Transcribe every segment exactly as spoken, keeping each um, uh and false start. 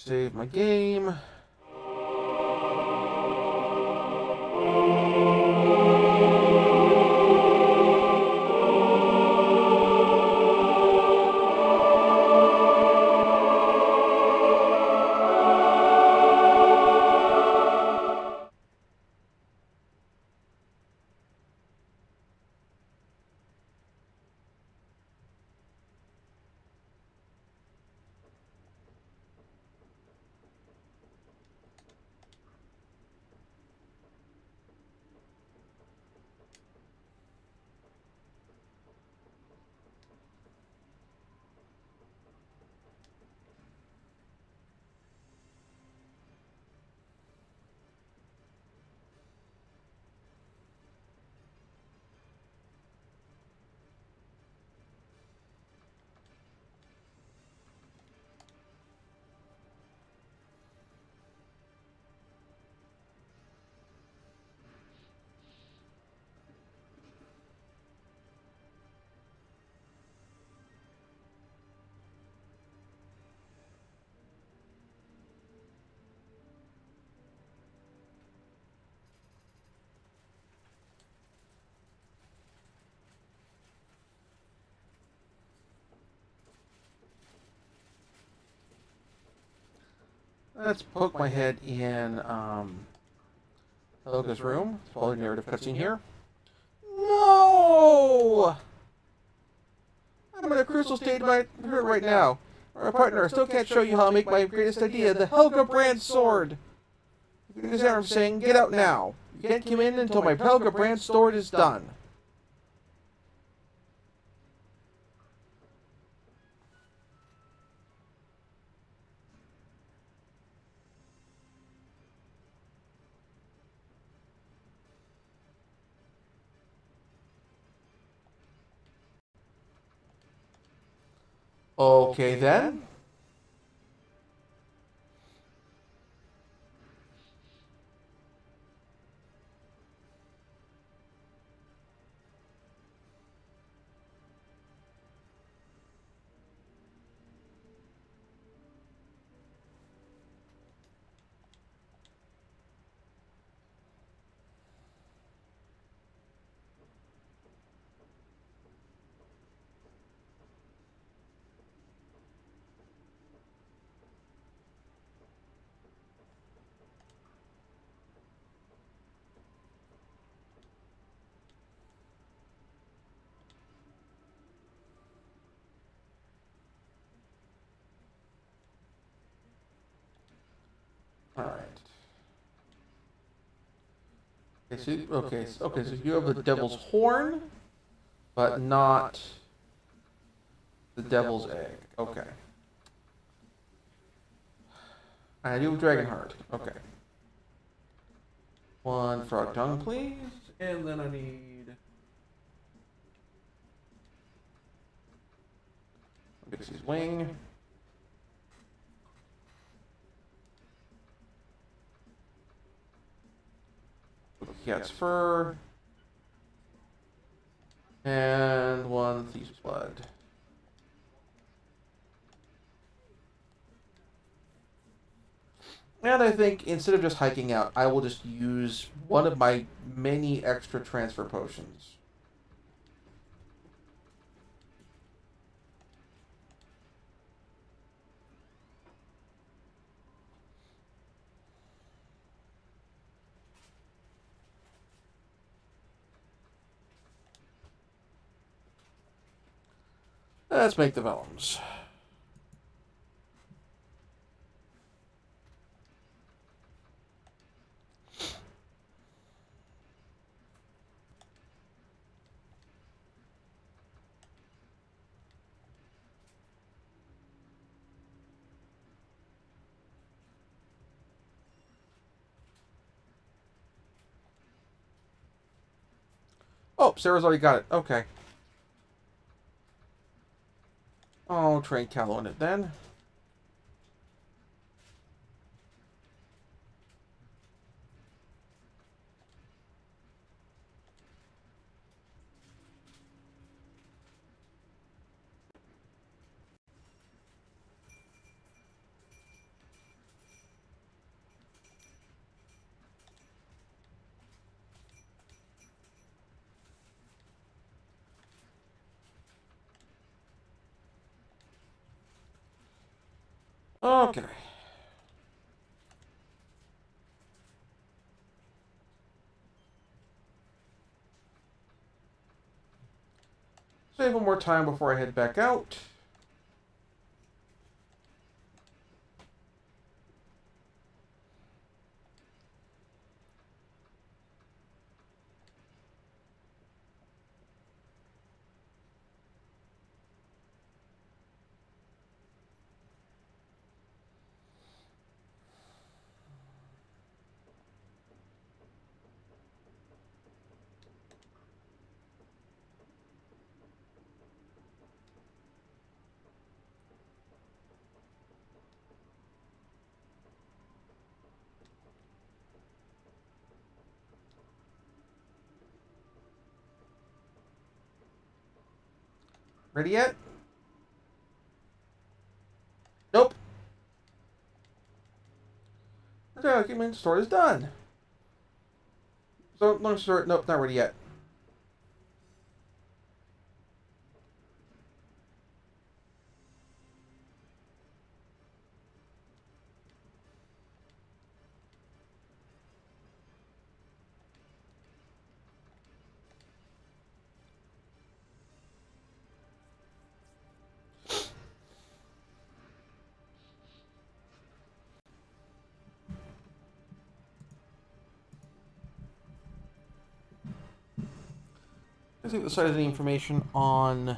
Save my game. Let's poke my head in um, Helga's room. Follow the narrative cutscene here. No! I'm in a crucial state of my hurt right now. My partner, I still can't show you how I make my greatest idea, the Helga brand sword. You can I'm saying, get out now. You can't come in until my Helga brand sword is done. Okay then. All right. Okay, so, okay, so, okay, so you have the devil's horn, but not the devil's egg. Okay. I do have dragon heart. Okay. One frog tongue, please, and then I need Bixie's wing. Cat's fur. And one thief's blood. And I think instead of just hiking out, I will just use one of my many extra transfer potions. Let's make the vellums. Oh, Sarah's already got it. Okay. I'll train Callow in it then. Okay. Save one more time before I head back out. Ready yet? Nope. The document store is done. So, long story, nope, not ready yet. Let's see if the site has any information on...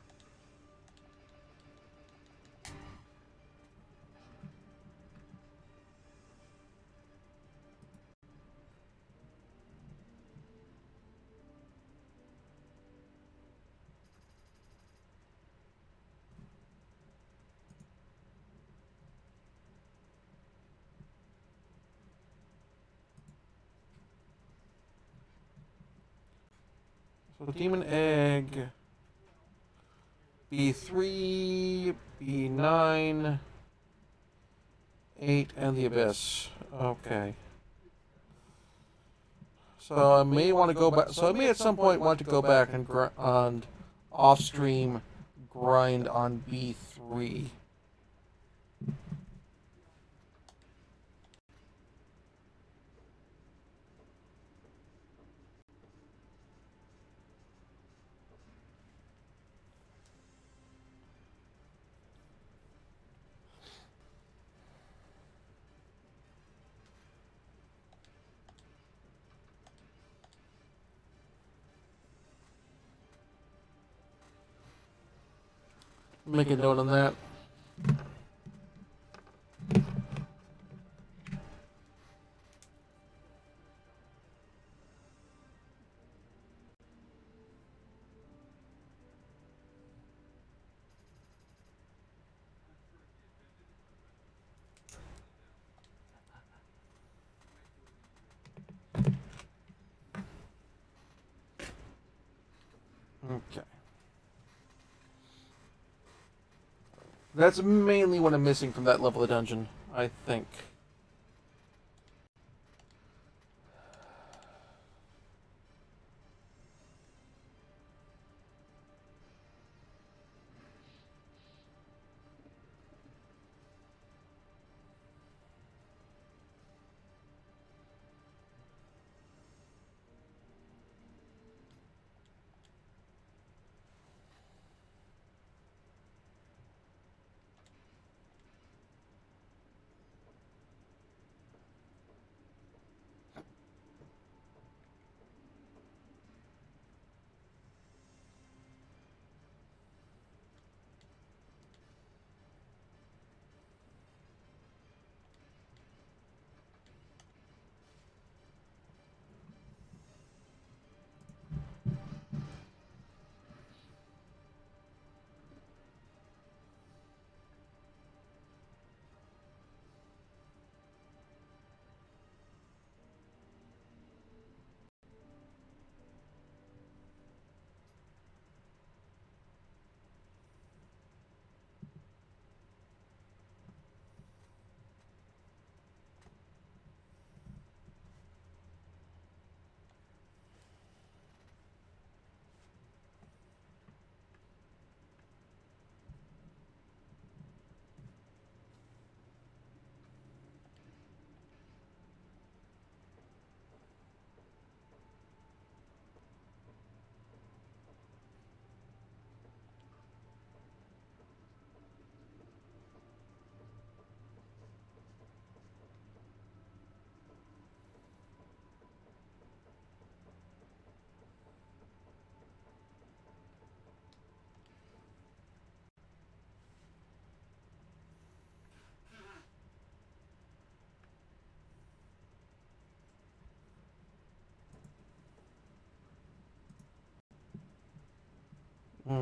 So, the Demon Egg... B three, B nine... eight, and the Abyss. Okay. So I may want to go back. So I may at some point want to go back and gr on off-stream grind on B three. Make a note on that. Okay. That's mainly what I'm missing from that level of dungeon, I think.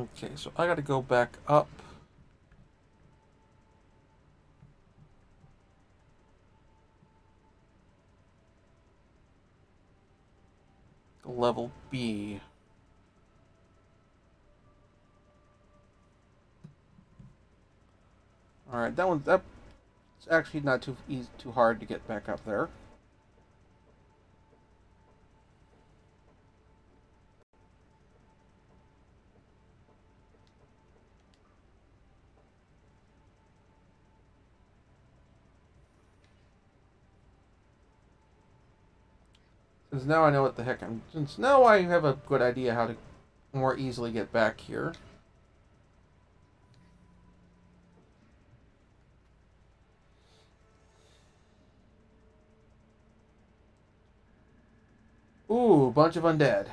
Okay, so I gotta go back up. To level B. Alright, that one, that's actually not too easy, too hard to get back up there. Since now I know what the heck I'm... Since now I have a good idea how to more easily get back here. Ooh, bunch of undead.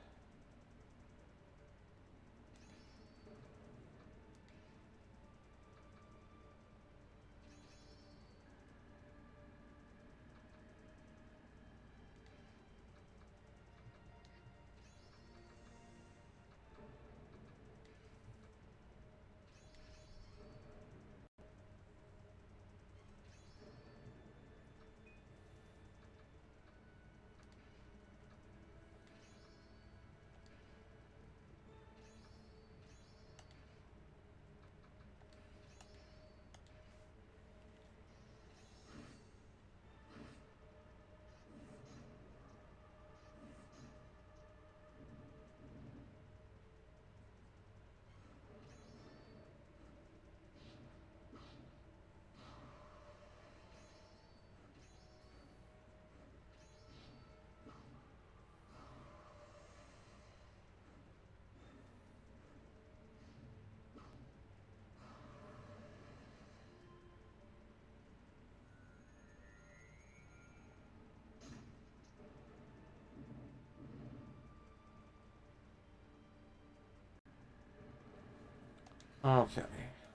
Okay.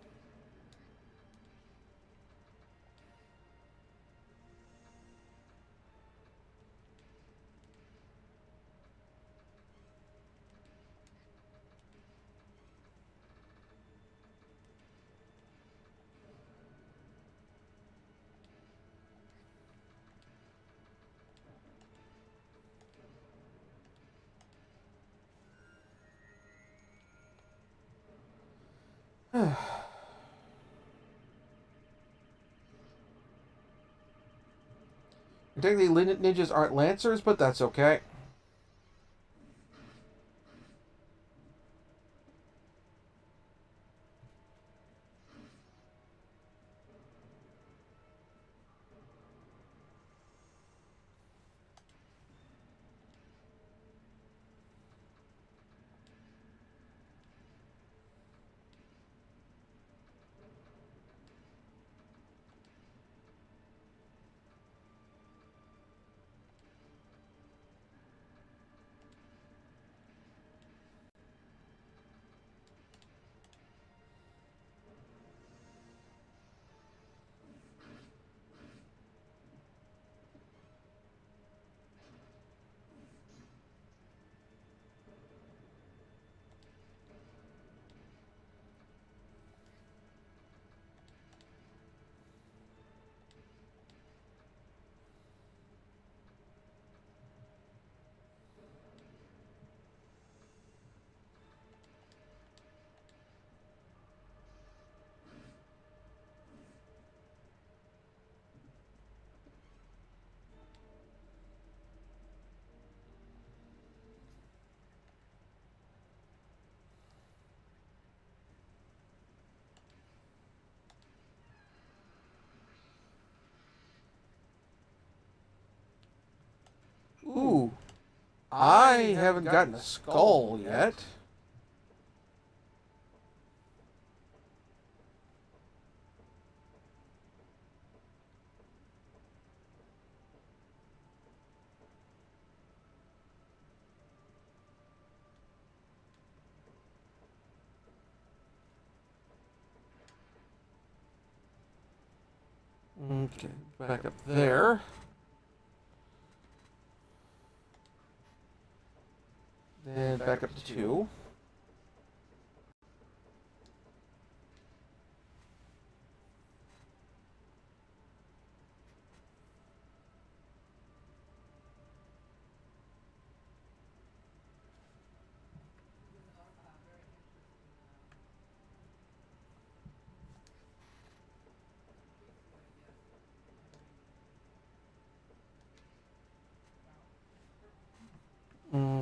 Technically, ninjas aren't lancers, but that's okay. Ooh. I haven't gotten a skull yet. Okay, back up there. Then back up to two.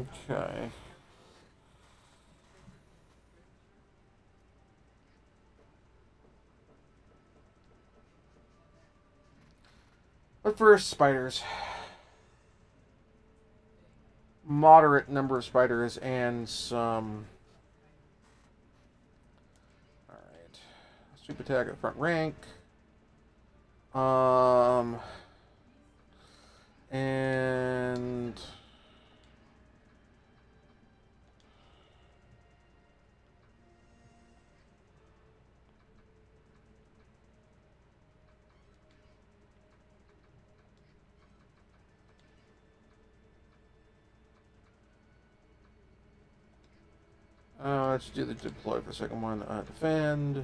Okay. But first, spiders. Moderate number of spiders and some... Alright. Sweep attack at the front rank. Um... And... Uh, let's do the deploy for the second one. Uh, defend.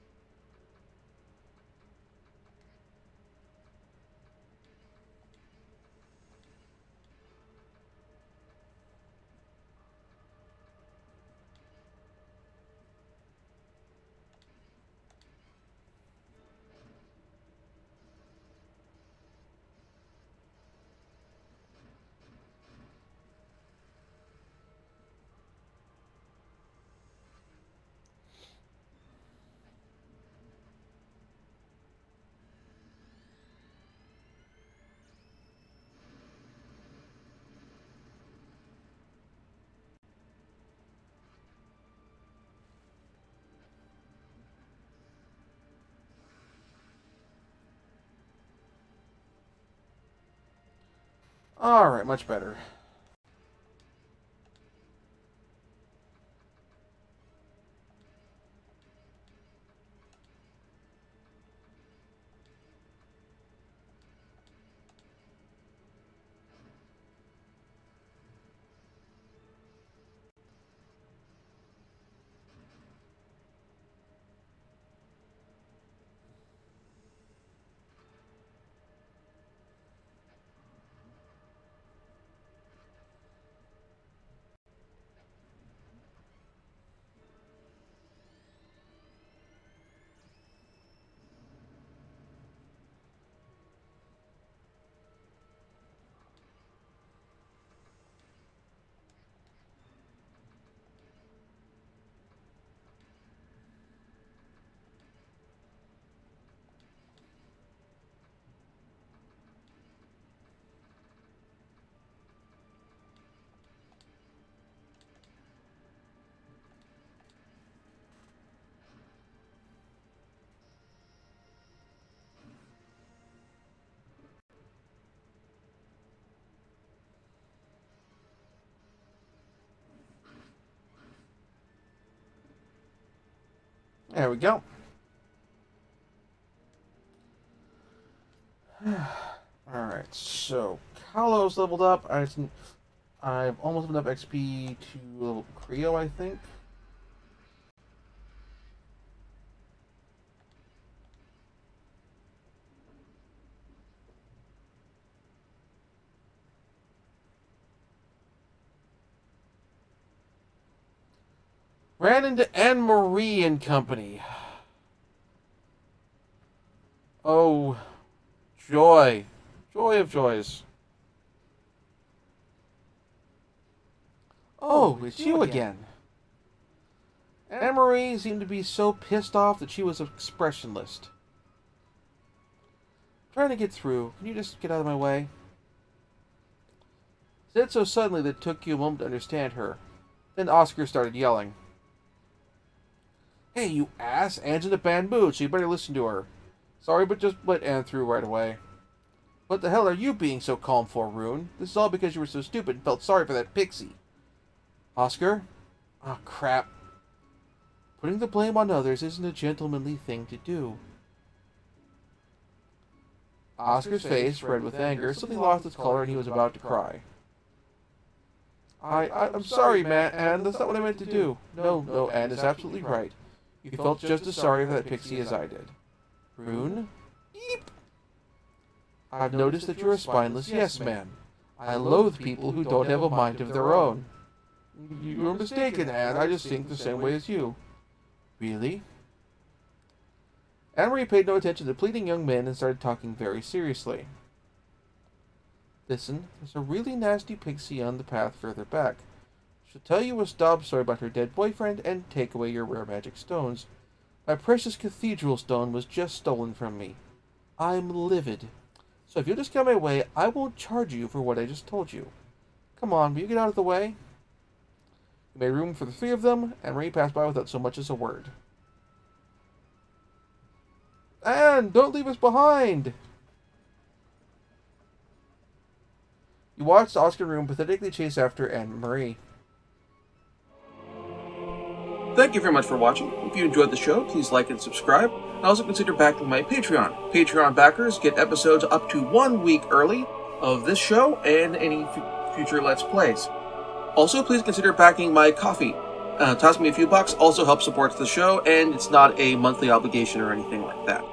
Alright, much better. There we go. Alright, so Kalos leveled up. I just, I've almost enough X P to level Creo, I think. Ran into Annemarie and company. Oh, joy. Joy of joys. Oh, it's you again. Annemarie seemed to be so pissed off that she was expressionless. Trying to get through. Can you just get out of my way? Said so suddenly that it took you a moment to understand her. Then Oscar started yelling. Hey, you ass! Anne's in a bad mood, so you better listen to her. Sorry, but just let Anne through right away. What the hell are you being so calm for, Rune? This is all because you were so stupid and felt sorry for that pixie. Oscar? Oh, crap. Putting the blame on others isn't a gentlemanly thing to do. Oscar's face, red with anger, suddenly lost its color and he was about to cry. I, I I'm sorry, man, Anne. That's not what I meant to do. No, no, Anne is absolutely right. You felt just as sorry for that pixie as I did. Rune? Eep! I've noticed that you're a spineless yes-man. I loathe people who don't have a mind of their own. You're mistaken, Anne. I just think the same way as you. Really? Annemarie paid no attention to the pleading young men and started talking very seriously. Listen, there's a really nasty pixie on the path further back. She'll tell you a sob story about her dead boyfriend and take away your rare magic stones. My precious cathedral stone was just stolen from me. I'm livid. So if you'll just get my way, I won't charge you for what I just told you. Come on, will you get out of the way? You made room for the three of them, and Marie passed by without so much as a word. Anne, don't leave us behind! You watched Oscar Room pathetically chase after Annemarie. Thank you very much for watching. If you enjoyed the show, please like and subscribe. And also consider backing my Patreon. Patreon backers get episodes up to one week early of this show and any f future Let's Plays. Also, please consider backing my Ko-fi. Uh, toss me a few bucks also helps support the show, and it's not a monthly obligation or anything like that.